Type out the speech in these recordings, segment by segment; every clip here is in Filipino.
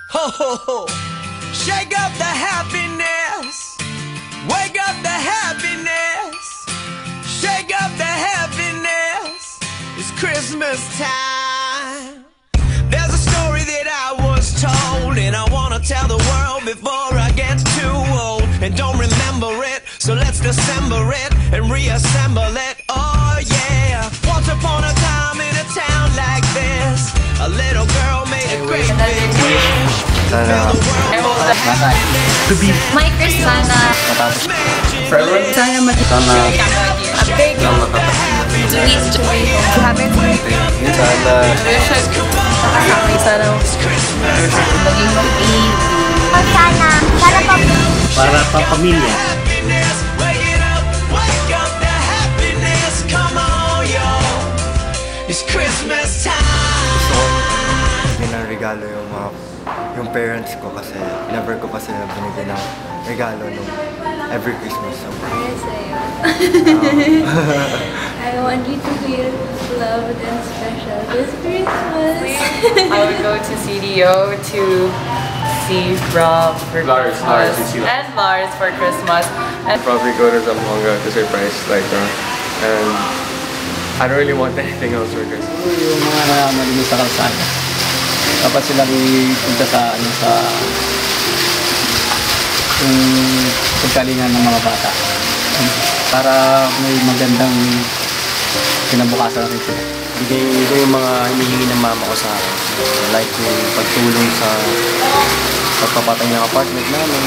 Ho, ho, ho. Shake up the happiness. Wake up the happiness. Shake up the happiness. It's Christmas time. There's a story that I was told, and I wanna tell the world before I get too old and don't remember it. So let's dissemble it and reassemble it. Oh yeah. Once upon a time in a town like this, a little girl made a great big wish. Sana to be my Christmas. forever. Sana Sana a big to have it. Sana Maging mag-ibig. para sa pamilya. It's Christmas time. Gusto ko din ng regalo yung parents ko kasi never ko pa sila binigyan ng regalo nung every Christmas. So, Para sa'yo. I want you to feel loved and special this Christmas. I would go to CDO to see Rob for Christmas and Lars for Christmas. And probably go to Zamboanga to surprise like and I don't really want anything else for Christmas. Yung mga malinis sa kalsada. Dapat silang ipunta sa yung pagkalingan ng mga bata. Para may magandang kinabukasan rin sila. Ito yung mga hinihingi ng mama ko sa akin. Like yung pagtulong sa pagpapatay ng apartment namin.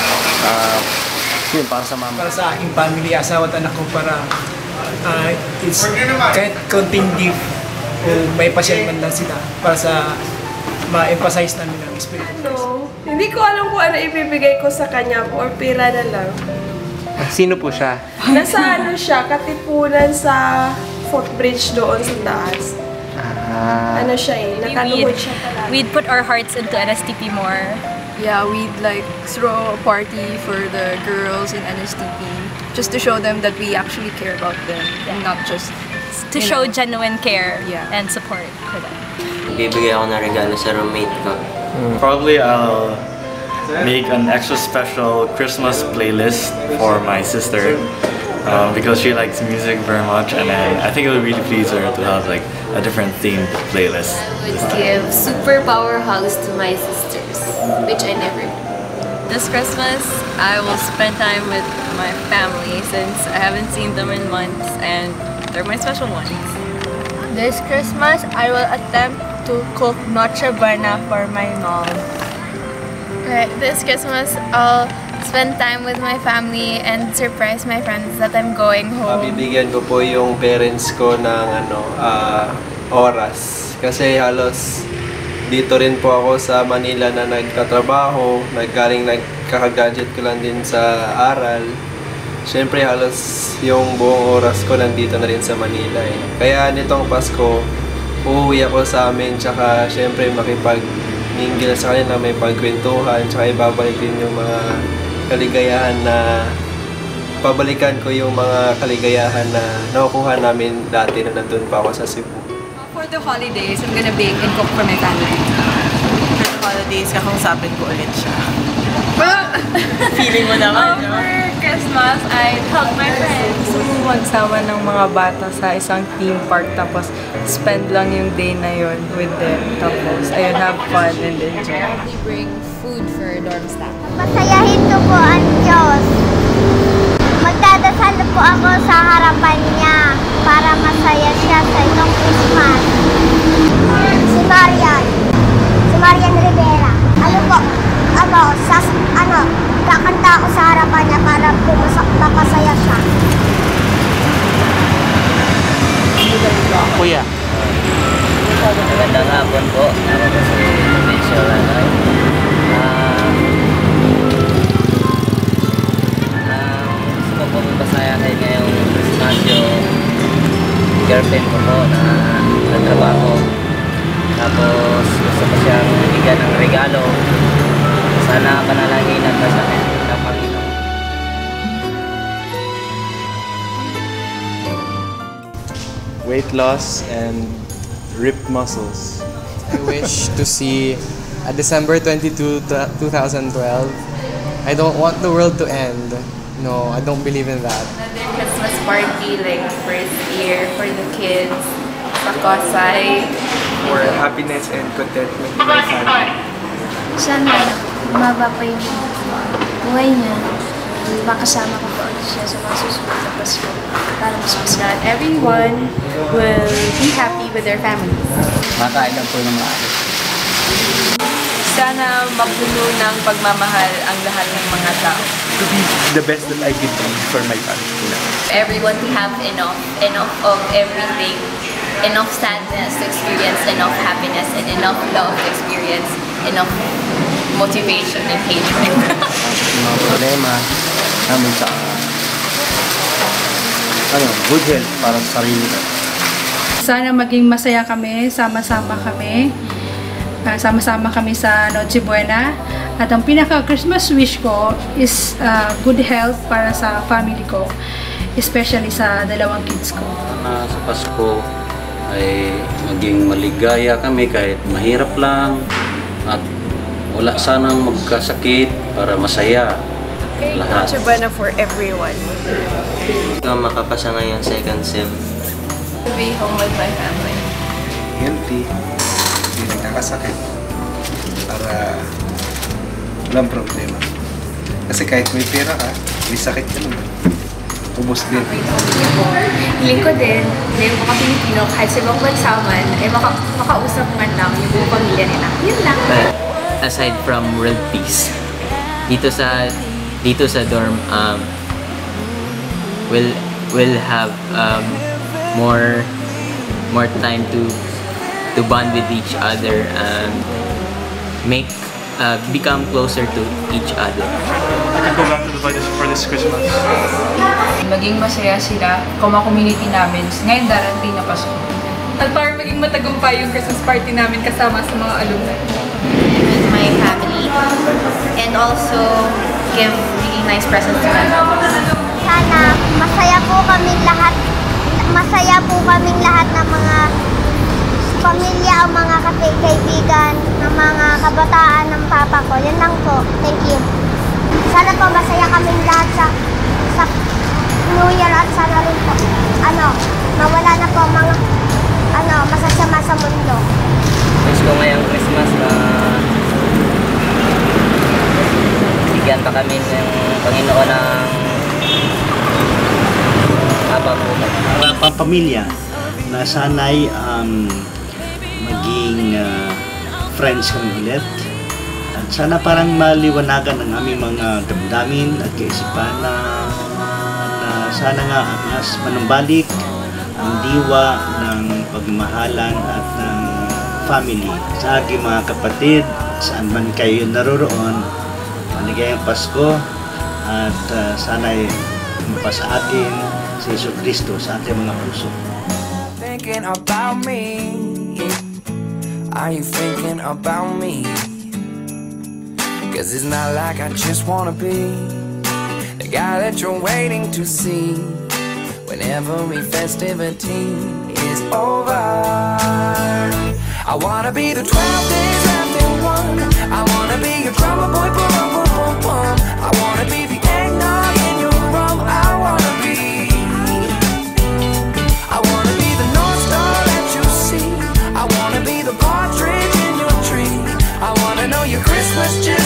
Yun, para sa mama. Para sa aking family, asawa at anak ko para it's kahit konting gift o may pasyal man lang sila para sa ma-emphasize namin ang spirit. No, hindi ko alam kung ano ibibigay ko sa kanya or pera na lang. Sino po siya? Nasa ano siya, Katipunan sa footbridge doon sa taas. Ano siya eh, nakaluhod siya talaga. We'd put our hearts into NSTP more. Yeah, we'd like throw a party for the girls in NSTP just to show them that we actually care about them and not just To show genuine care Yeah. and support for them. Bibigay ako ng regalo sa roommate ko. Probably I'll make an extra special Christmas playlist for my sister because she likes music very much, and I think it would really please her to have like a different themed playlist. I would give superpower hugs to my sisters, which I never do. This Christmas, I will spend time with my family since I haven't seen them in months and they're my special ones. This Christmas, I will attempt to cook Noche Buena for my mom. Right, this Christmas, I'll spend time with my family and surprise my friends that I'm going home. Bibigyan ko po yung parents ko ng oras kasi halos dito rin po ako sa Manila na nagtatrabaho, nagkaka-graduate ko lang din sa aral. Siyempre halos yung buong oras ko nandito na rin sa Manila eh. Kaya nitong Pasko, uuwi ako sa amin tsaka siyempre makipag-mingle sa kanila, may pagkwentuhan, tsaka ibabalik din yung mga kaligayahan na pabalikan ko yung mga kaligayahan na nakukuha namin dati na nandun pa ako sa Cebu. For the holidays, I'm gonna bake and cook for my family. for the holidays, kakausapin ko ulit siya. Feeling mo naman, no? For Christmas, I hug my friends. Gusto mo magsama ng mga bata sa isang theme park tapos spend lang yung day na yun with them. Tapos, ayun, have fun and enjoy. We bring food for dorm staff. Masayahin ko po ang Diyos. Magdadasal po ako sa harapan niya para masaya siya sa itong Christmas. Si Marian Rivera. Kakanta ako sa harapan niya para mapasaya siya. Kuya. Magandang hapon po. Ako po si Enzo Payonga. Gusto ko po magpasaya kayo ngayong Christmas yung girlfriend ko po na nagtrabaho. Tapos gusto ko siyang bigyan ng regalo. Sana panalahinan ka sa akin ng Panginoon. Weight loss and ripped muscles. I wish to see December 22, 2012. I don't want the world to end. No, I don't believe in that. Another Christmas party, like first year for the kids, Sakosay. For happiness and contentment in my family. Sana bumaba pa yung buhay niya. Makasama ko pa ulit siya sa mga susunod na Pasko para mas that everyone will be happy with their families. Makain lang po ng maaari. Sana mapuno ng pagmamahal ang lahat ng mga tao. To be the best that I can be for my family. Everyone to have enough of everything. Enough sadness to experience enough happiness and enough love to experience enough motivation and hatred. Mga problema namin sa good health para sa sarili ko. Sana maging masaya kami, sama-sama kami. Sama-sama kami sa Noche Buena. At ang pinaka-Christmas wish ko is good health para sa family ko. Especially sa dalawang kids ko. Sa Pasko ay maging maligaya kami kahit mahirap lang at wala sanang magkasakit para masaya lahat. Noche Buena for everyone. Makapasa ngayon second sem. To be home with my family. Healthy, hindi nagkakasakit para walang problema. Kasi kahit may pera ka, may sakit ka naman. Ubus din. Hiling ko din na yung mga Pilipino kahit sa ibang bansa man ay makausap man lang yung buong pamilya nila. Yun lang. But aside from world peace, dito sa dorm we'll have more time to bond with each other and become closer to each other. I can go back to the villages for this Christmas. Maging masaya sila, community namin. Ngayon darating na Pasko. At para maging matagumpay yung Christmas party namin kasama sa mga alumni. With my family and also give really nice presents to my family. Sana masaya po kaming lahat ng mga pamilya o mga kaibigan, ng mga kabataan ng papa ko. Yan lang po. Thank you. Sana po masaya kaming lahat sa New Year at sana rin po mawala na po mga masasama sa mundo. Wish ko ngayong Christmas na bigyan pa kami ng Panginoon ng habang buhay. Mga pamilya na sana'y maging friends kami ulit. At sana parang maliwanagan ang aming mga damdamin at kaisipan na sana nga mas manumbalik ang diwa ng pagmamahalan at ng family. Sa aking mga kapatid, saan man kayo naroroon, maligayang Pasko at sana'y mapasa atin si Yesu Cristo sa ating mga puso. Thinking about me? Are you thinking about me? Cause it's not like I just wanna be the guy that you're waiting to see when every festivity is over. I wanna be the 12 days after one. I wanna be your drummer boy, boom, boom, boom, boom. I wanna be the eggnog in your rum. I wanna be the North Star that you see. I wanna be the partridge in your tree. I wanna know your Christmas tree.